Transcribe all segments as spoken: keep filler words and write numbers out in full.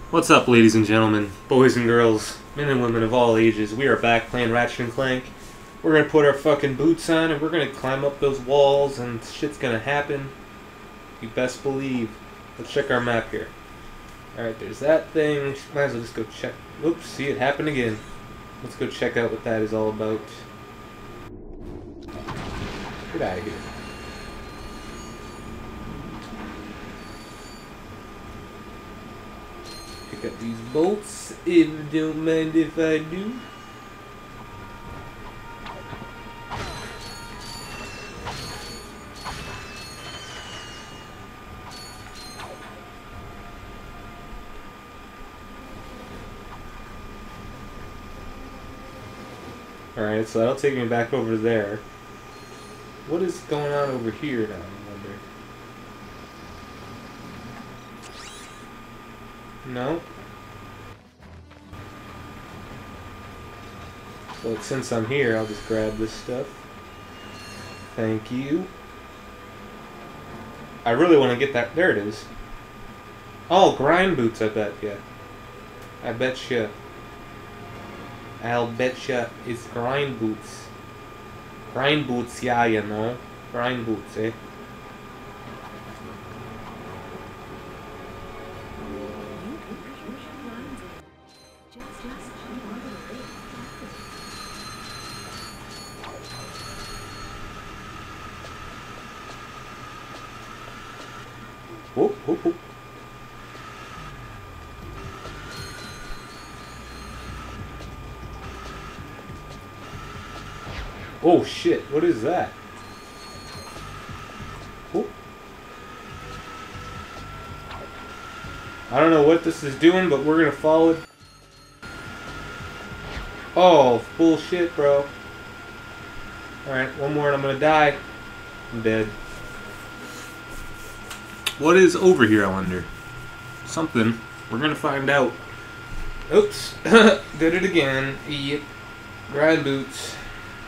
What's up, ladies and gentlemen, boys and girls, men and women of all ages? We are back playing Ratchet and Clank. We're gonna put our fucking boots on and we're gonna climb up those walls and shit's gonna happen. You best believe. Let's check our map here. Alright, there's that thing. Might as well just go check. Oops, see, it happened again. Let's go check out what that is all about. Get out of here. Pick up these bolts, if you don't mind if I do. Alright, so that'll take me back over there. What is going on over here now, I wonder? No? Well, since I'm here, I'll just grab this stuff. Thank you. I really want to get that. There it is. Oh, grind boots, I bet, yeah. I bet you. I'll betcha it's grind boots. Grind boots, yeah, you know. Grind boots, eh? Whoop, whoop, whoop. Oh shit, what is that? Whoop. I don't know what this is doing, but we're gonna follow it. Oh, bullshit, bro. Alright, one more and I'm gonna die. I'm dead. What is over here, I wonder? Something. We're gonna find out. Oops. Did it again. Yep. Grind boots.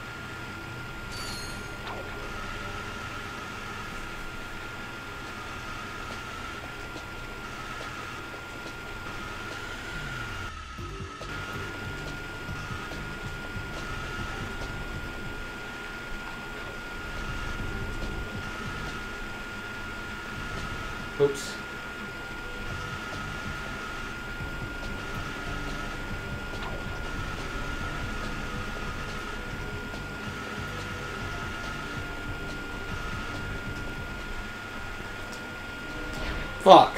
Oops. Fuck.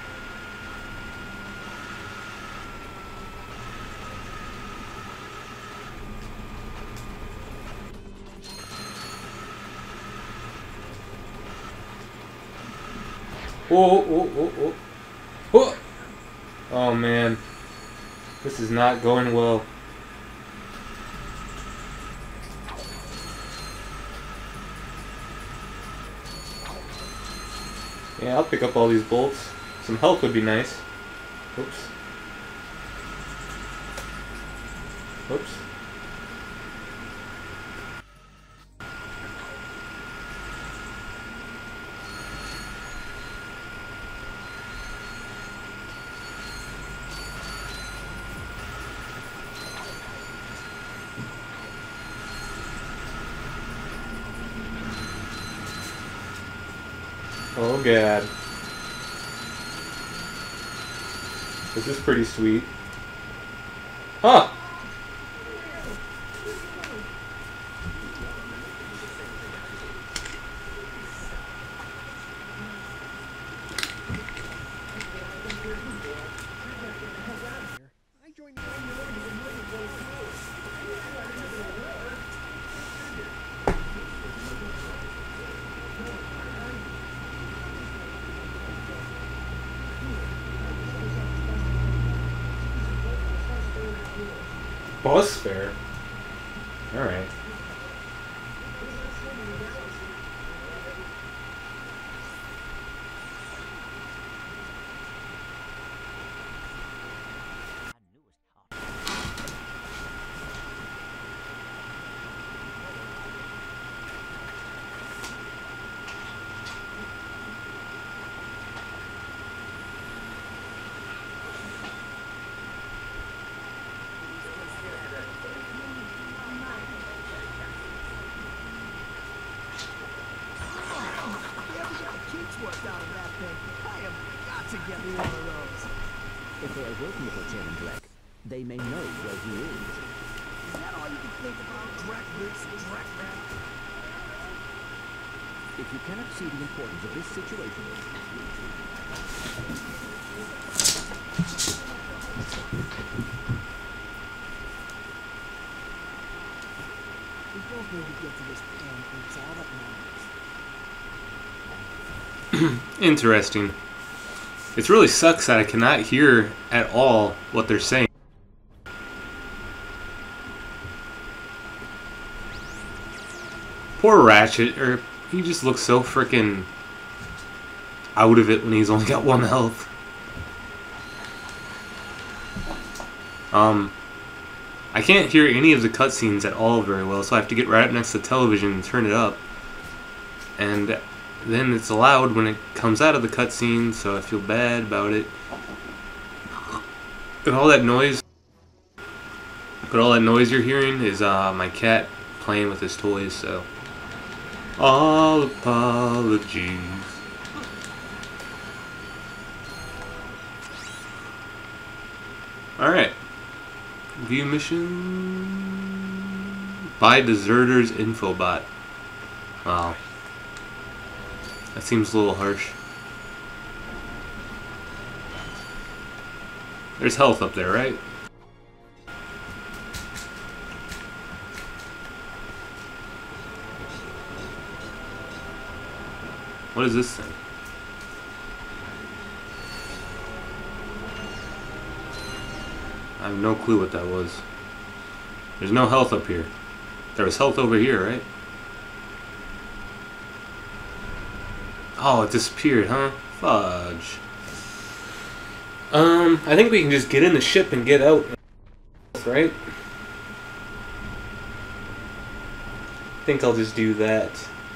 Whoa, whoa, whoa, whoa. Whoa. Oh man. This is not going well. Yeah, I'll pick up all these bolts. Some health would be nice. Oops. Oops. Oh god. This is pretty sweet. Huh! Bus fare? Alright. to get me one of those. If they are working for Chairman Drek, they may know where he is. Is that all you can think about? Drek this, Drek that? If you cannot see the importance of this situation... We both need to get to this plan, it's all that matters. Interesting. It really sucks that I cannot hear at all what they're saying. Poor Ratchet, or he just looks so freaking out of it when he's only got one health. Um, I can't hear any of the cutscenes at all very well, so I have to get right up next to the television and turn it up. And then it's loud when it comes out of the cutscene, so I feel bad about it. And all that noise, but all that noise you're hearing is uh, my cat playing with his toys, so all apologies. Alright. View mission by Deserter's Infobot. Wow. That seems a little harsh. There's health up there, right? What is this thing? I have no clue what that was. There's no health up here. There was health over here, right? Oh, it disappeared, huh? Fudge. Um, I think we can just get in the ship and get out, right? I think I'll just do that.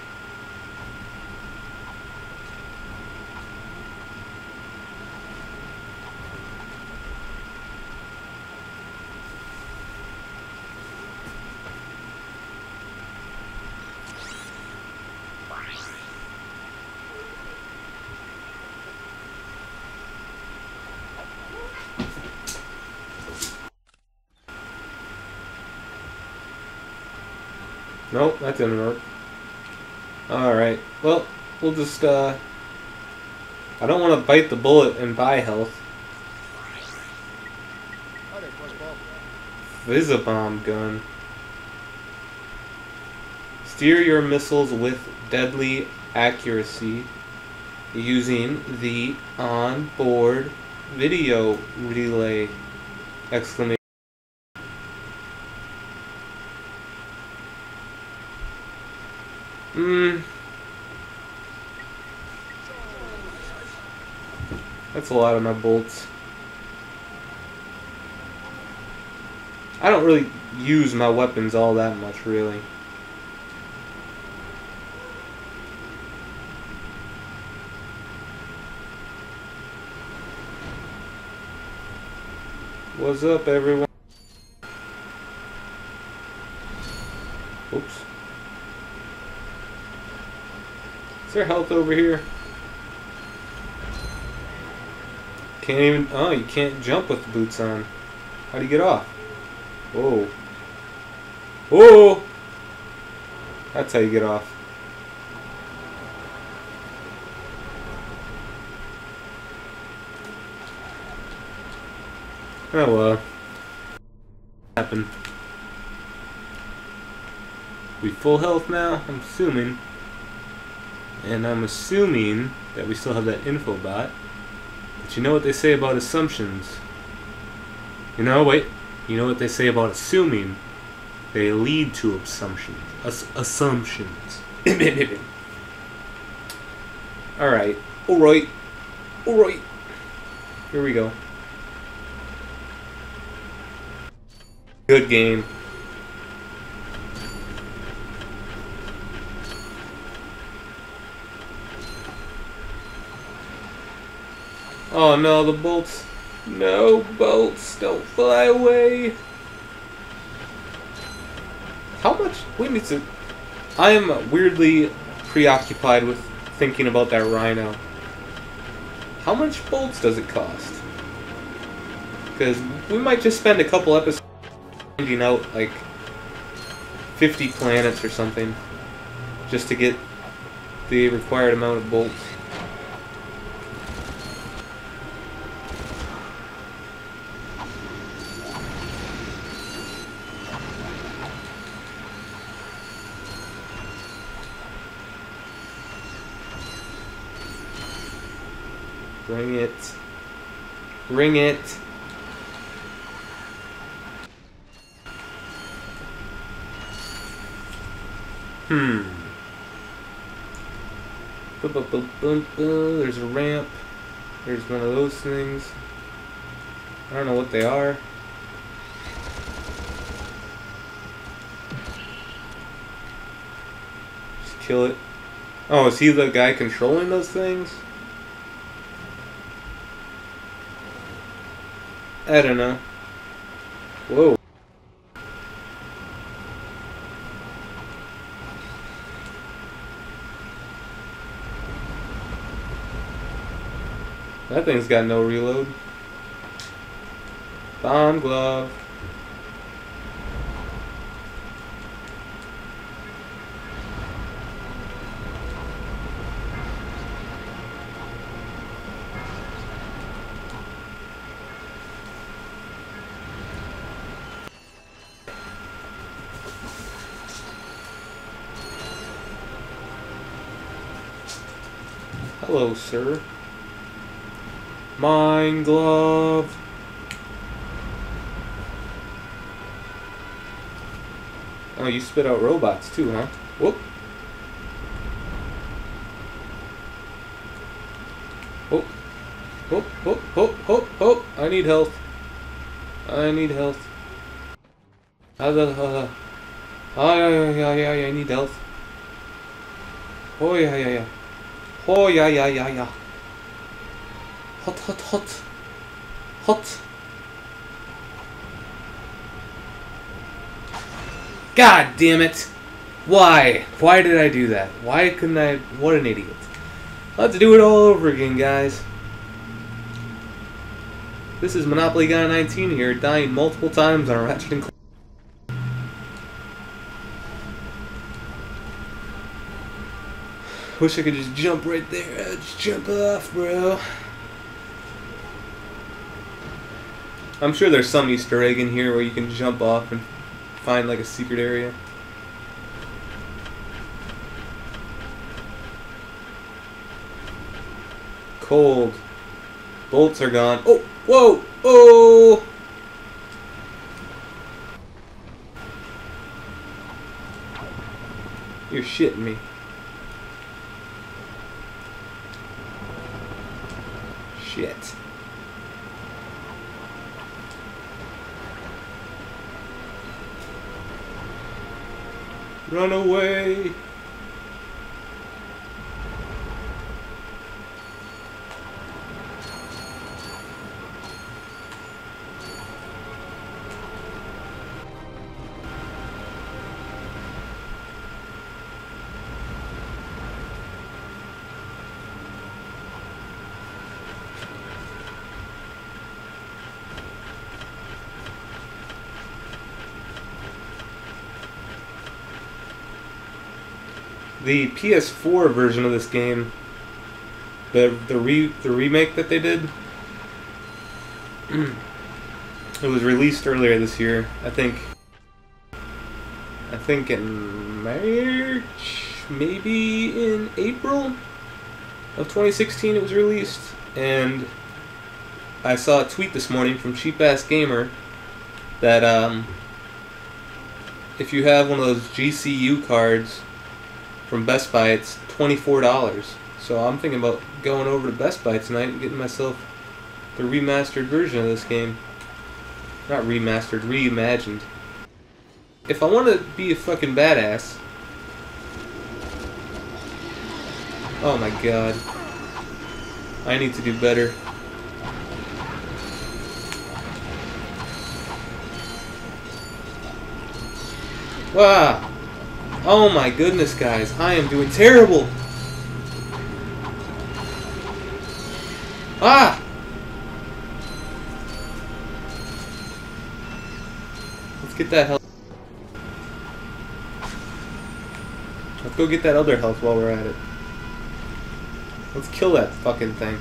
Nope, that didn't work. Alright, well, we'll just, uh... I don't want to bite the bullet and buy health. Visibomb gun. Steer your missiles with deadly accuracy using the on-board video relay! Exclamation. Hmm. That's a lot of my bolts. I don't really use my weapons all that much, really. What's up, everyone? Oops. Is there health over here? Can't even... Oh, you can't jump with the boots on. How do you get off? Whoa. Whoa! That's how you get off. Oh well. What happened? We full health now? I'm assuming. And I'm assuming that we still have that info bot. But you know what they say about assumptions? You know, wait. You know what they say about assuming? They lead to assumptions. As assumptions. Alright. Alright. Alright. Here we go. Good game. Oh no, the bolts. No, bolts, don't fly away. How much? We need to... I am weirdly preoccupied with thinking about that rhino. How how much bolts does it cost? Because we might just spend a couple episodes finding out like fifty planets or something just to get the required amount of bolts. Bring it. Bring it. Hmm. Boom, boom, boom, boom, boom. There's a ramp. There's one of those things. I don't know what they are. Just kill it. Oh, is he the guy controlling those things? I don't know. Whoa. That thing's got no reload. Bomb glove. Hello, sir. Mine glove. Oh, you spit out robots too, huh? Whoop. Whoop. Whoop, whoop, whoop, whoop, whoop. I need health. I need health. Ah, the, uh, ah, yeah, yeah, yeah, yeah, yeah, I need health. Oh, yeah, yeah, yeah. Oh, yeah, yeah, yeah, yeah. Hot, hot, hot. Hot. God damn it. Why? Why did I do that? Why couldn't I? What an idiot. I'll have to do it all over again, guys. This is Monopoly Guy nineteen here, dying multiple times on a Ratchet and Clank. Wish I could just jump right there. Just jump off, bro. I'm sure there's some Easter egg in here where you can jump off and find like a secret area. Cold. Bolts are gone. Oh, whoa, oh! You're shitting me. Shit. Run away. The P S four version of this game, the the re the remake that they did, it was released earlier this year. I think. I think in March, maybe in April of twenty sixteen, it was released. And I saw a tweet this morning from Cheap Ass Gamer that um, if you have one of those G C U cards from Best Buy, it's twenty-four dollars. So I'm thinking about going over to Best Buy tonight and getting myself the remastered version of this game. Not remastered, reimagined. If I want to be a fucking badass... Oh my god. I need to do better. Wow! Oh my goodness, guys, I am doing terrible! Ah! Let's get that health. Let's go get that other health while we're at it. Let's kill that fucking thing.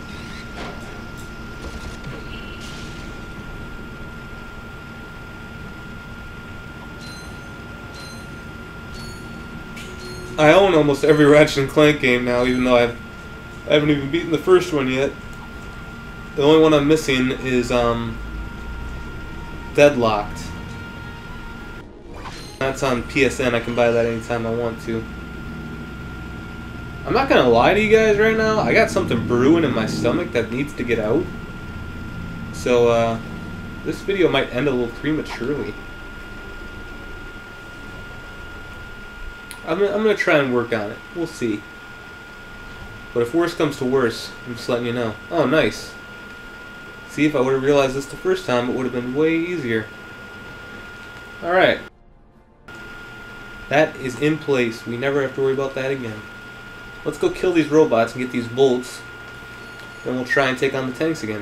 I own almost every Ratchet and Clank game now, even though I've, I haven't even beaten the first one yet. The only one I'm missing is um, Deadlocked. That's on P S N. I can buy that anytime I want to. I'm not gonna lie to you guys right now. I got something brewing in my stomach that needs to get out. So uh, this video might end a little prematurely. I'm gonna, I'm gonna try and work on it. We'll see. But if worse comes to worse, I'm just letting you know. Oh, nice. See, if I would have realized this the first time, it would have been way easier. Alright. That is in place. We never have to worry about that again. Let's go kill these robots and get these bolts. Then we'll try and take on the tanks again.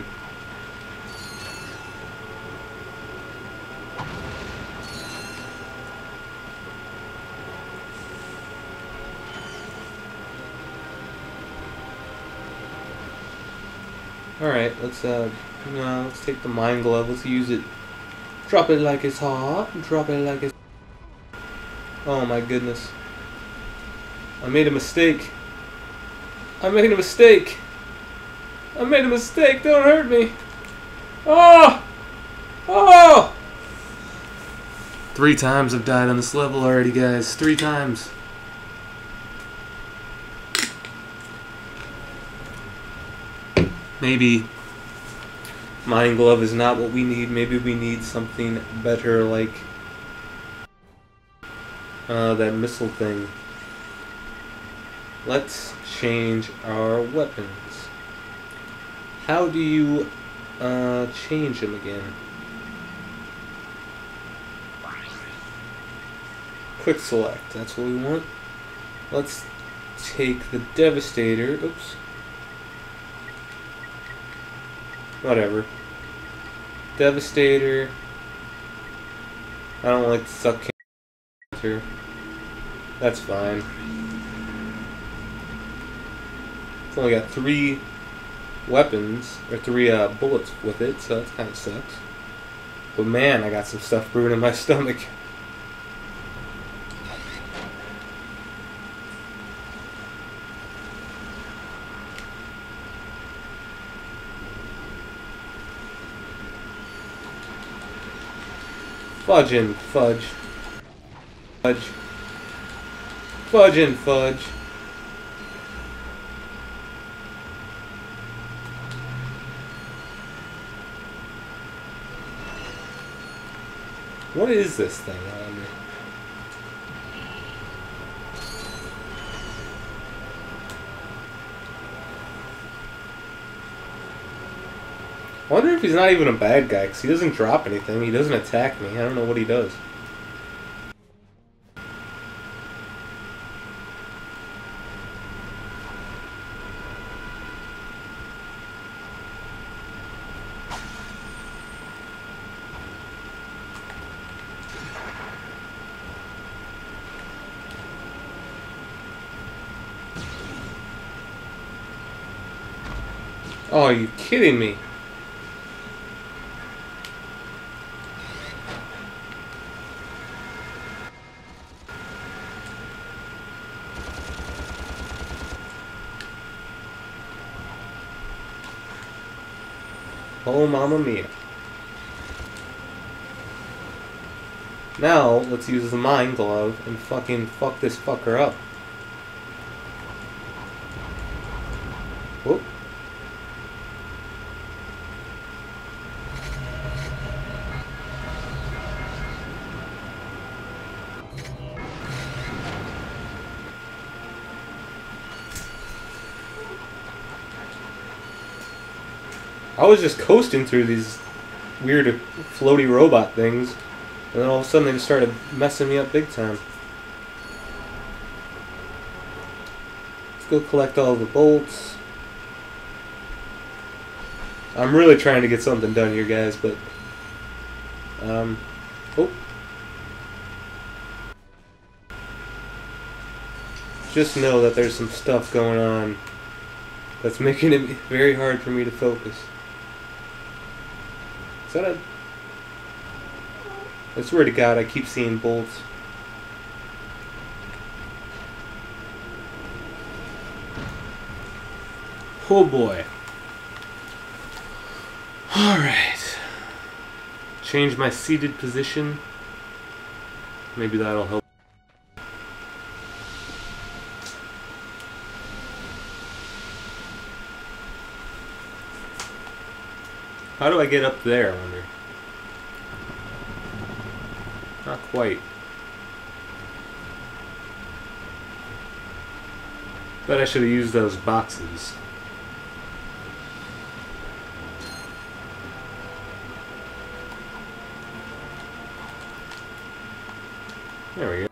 Alright, let's uh no, let's take the mine glove, let's use it. Drop it like it's hot, drop it like it's Oh my goodness. I made a mistake. I made a mistake. I made a mistake, don't hurt me. Oh! Oh! Three times I've died on this level already, guys. Three times. Maybe Mine Glove is not what we need. Maybe we need something better like uh, that missile thing. Let's change our weapons. How do you uh, change them again? Quick select, that's what we want. Let's take the Devastator. Oops. Whatever. Devastator. I don't like to suck cancer. That's fine. It's only got three weapons, or three uh, bullets with it, so that kind of sucks. But man, I got some stuff brewing in my stomach. Fudge and fudge. Fudge. Fudge and fudge. What is this thing? I wonder. I wonder if he's not even a bad guy, because he doesn't drop anything. He doesn't attack me. I don't know what he does. Oh, are you kidding me? Oh, mamma mia. Now, let's use the Mine Glove and fucking fuck this fucker up. Whoop. I was just coasting through these weird floaty robot things, and then all of a sudden they just started messing me up big time. Let's go collect all the bolts. I'm really trying to get something done here, guys, but um, oh, just know that there's some stuff going on that's making it very hard for me to focus. Is that a? I swear to God, I keep seeing bolts. Oh boy. Alright. Change my seated position. Maybe that'll help. How do I get up there, I wonder? Not quite. Bet I should have used those boxes. There we go.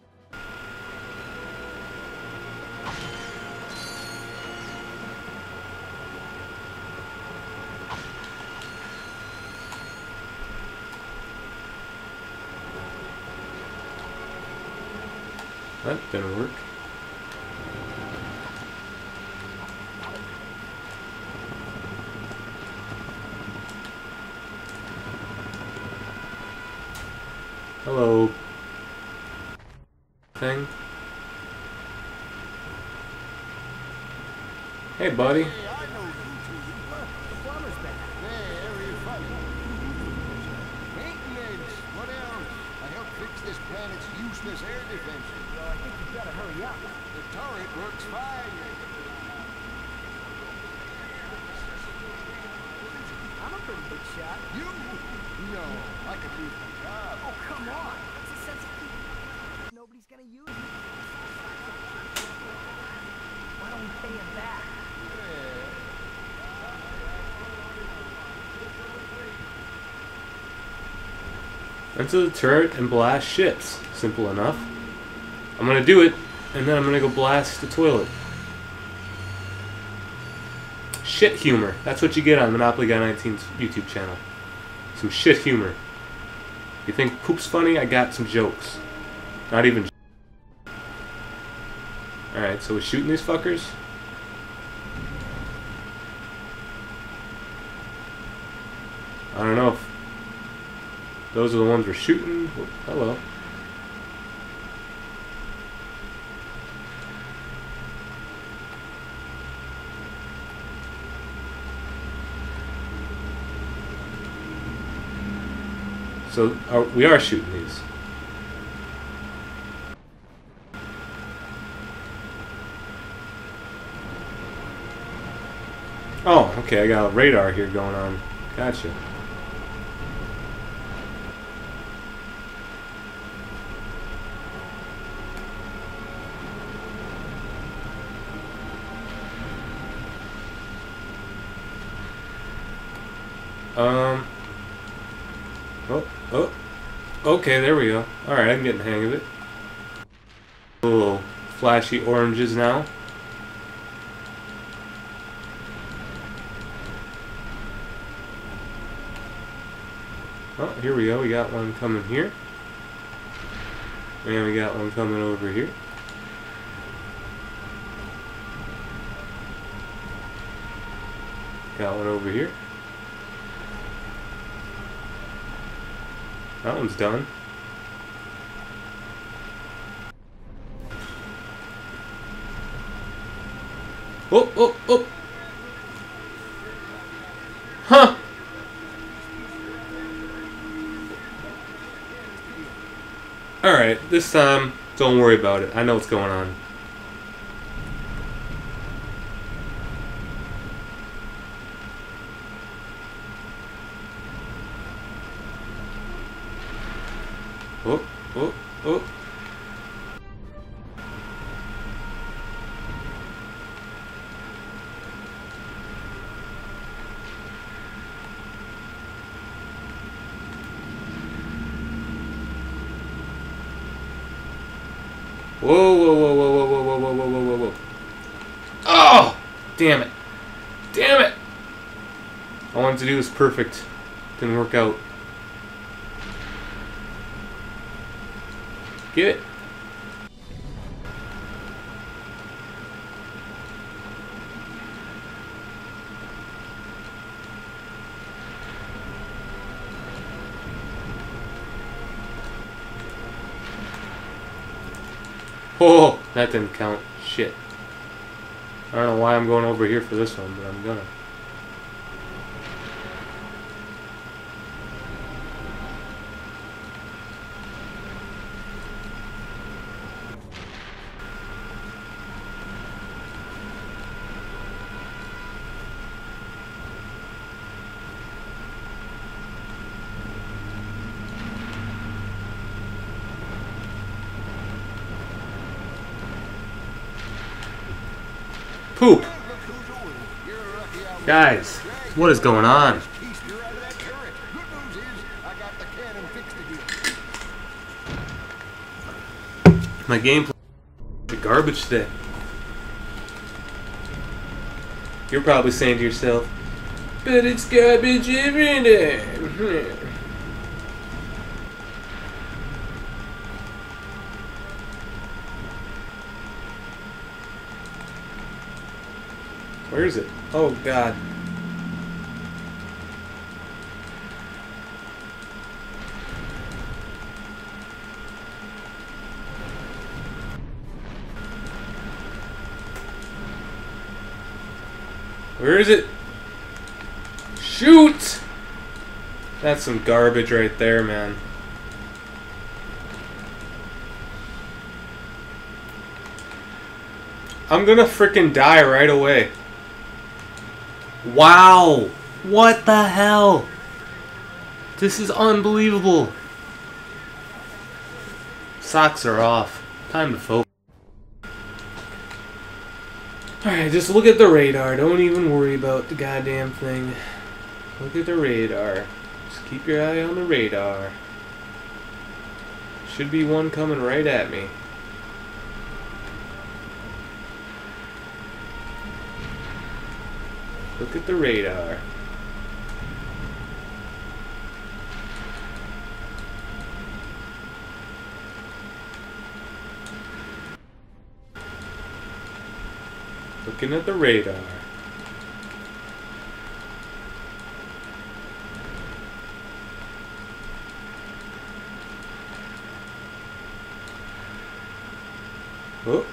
That didn't work. Hello. Thing. Hey, buddy. Hey, I know you two. The plumber's back. Very funny. Maintenance. What else? I helped fix this planet's useless air defenses. Well, I think you better hurry up. The turret works fine. I'm a pretty big shot. You? No, I could lose my job. Oh, come on. What's the sense of keeping? Nobody's gonna use it. Why don't we pay him back? Enter the turret and blast ships. Simple enough. I'm gonna do it, and then I'm gonna go blast the toilet. Shit humor. That's what you get on Monopoly Guy nineteen's YouTube channel. Some shit humor. You think poop's funny? I got some jokes. Not even. Alright, so we're shooting these fuckers. I don't know if those are the ones we're shooting. Oh, hello. So are, we are shooting these. Oh, okay, I got a radar here going on. Gotcha. Um. Oh, oh. Okay, there we go. Alright, I'm getting the hang of it. Little flashy oranges now. Oh, here we go. We got one coming here. And we got one coming over here. Got one over here. That one's done. Oh, oh, oh! Huh! Alright, this time, don't worry about it. I know what's going on. Oh, oh, oh. Whoa, whoa, whoa, whoa, whoa, whoa, whoa, whoa, whoa, whoa, whoa. Oh! Damn it. Damn it! I wanted to do this perfect. Didn't work out. Get it. Oh, that didn't count. Shit. I don't know why I'm going over here for this one, but I'm gonna. Poop! Guys, what is going on? My gameplay is garbage today. You're probably saying to yourself, but it's garbage every day. Where is it? Oh, God. Where is it? Shoot! That's some garbage right there, man. I'm gonna frickin' die right away. Wow! What the hell? This is unbelievable. Socks are off. Time to focus. Alright, just look at the radar. Don't even worry about the goddamn thing. Look at the radar. Just keep your eye on the radar. Should be one coming right at me. Look at the radar. Looking at the radar. Oh.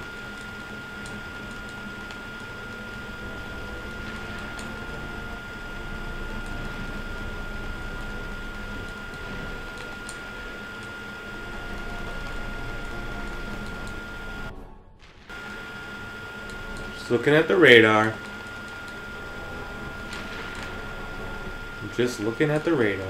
Just looking at the radar. I'm just looking at the radar.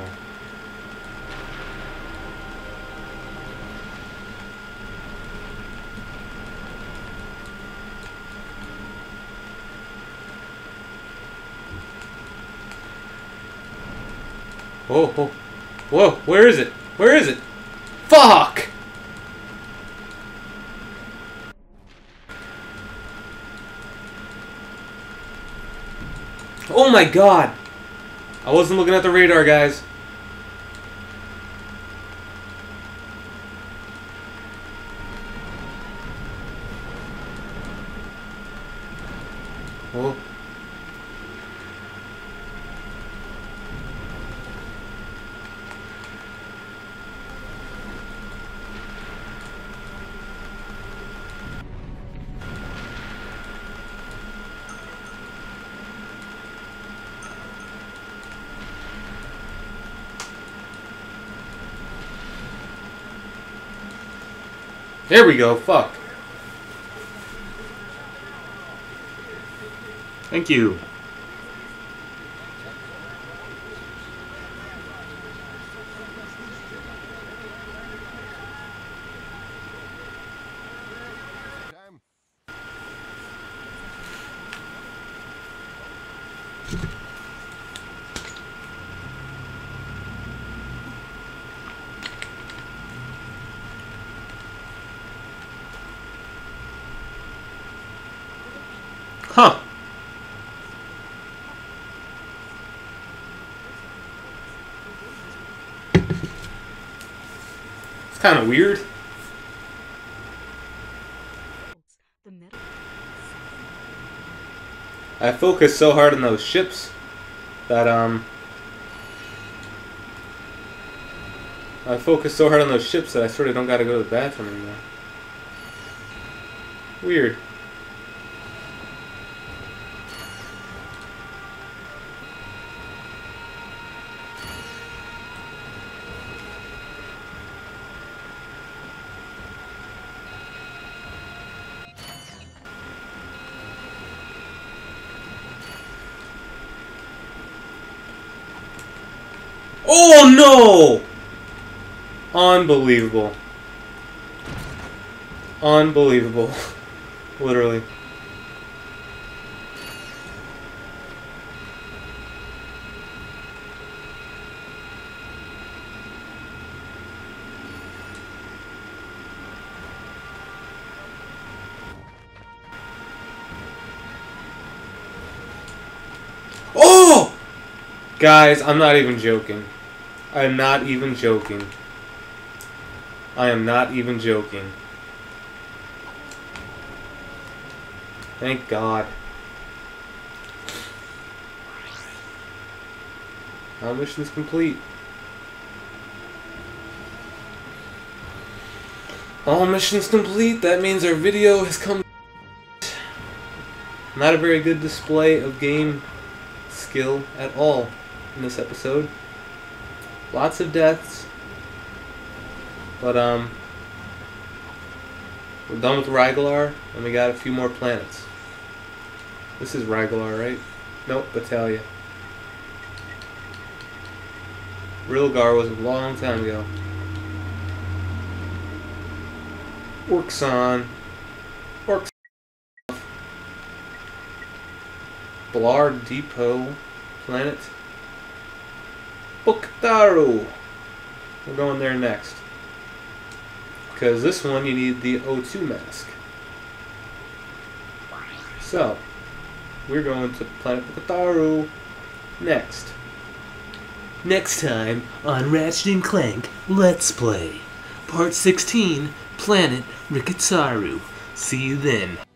Oh, oh, whoa, where is it? Where is it? Fuck! Oh my god! I wasn't looking at the radar, guys. Oh. There we go, fuck. Thank you. Huh. kind of weird. The metal. I focused so hard on those ships that, um... I focused so hard on those ships that I sort of don't gotta go to the bathroom anymore. Weird. Oh no! Unbelievable. Unbelievable. Literally. Oh! Guys, I'm not even joking. I am not even joking. I am not even joking. Thank God. Our mission's complete. All missions complete. That means our video has come. Not a very good display of game skill at all in this episode. Lots of deaths. But, um, we're done with Rygalar, and we got a few more planets. This is Rygalar, right? Nope, Battalia. Rilgar was a long time ago. Orxon. Orxon. Blar Depot planet. Buktaru. We're going there next. Because this one you need the O two mask. So, we're going to planet Buktaru next. Next time on Ratchet and Clank Let's Play. Part sixteen, Planet Rikitsaru. See you then.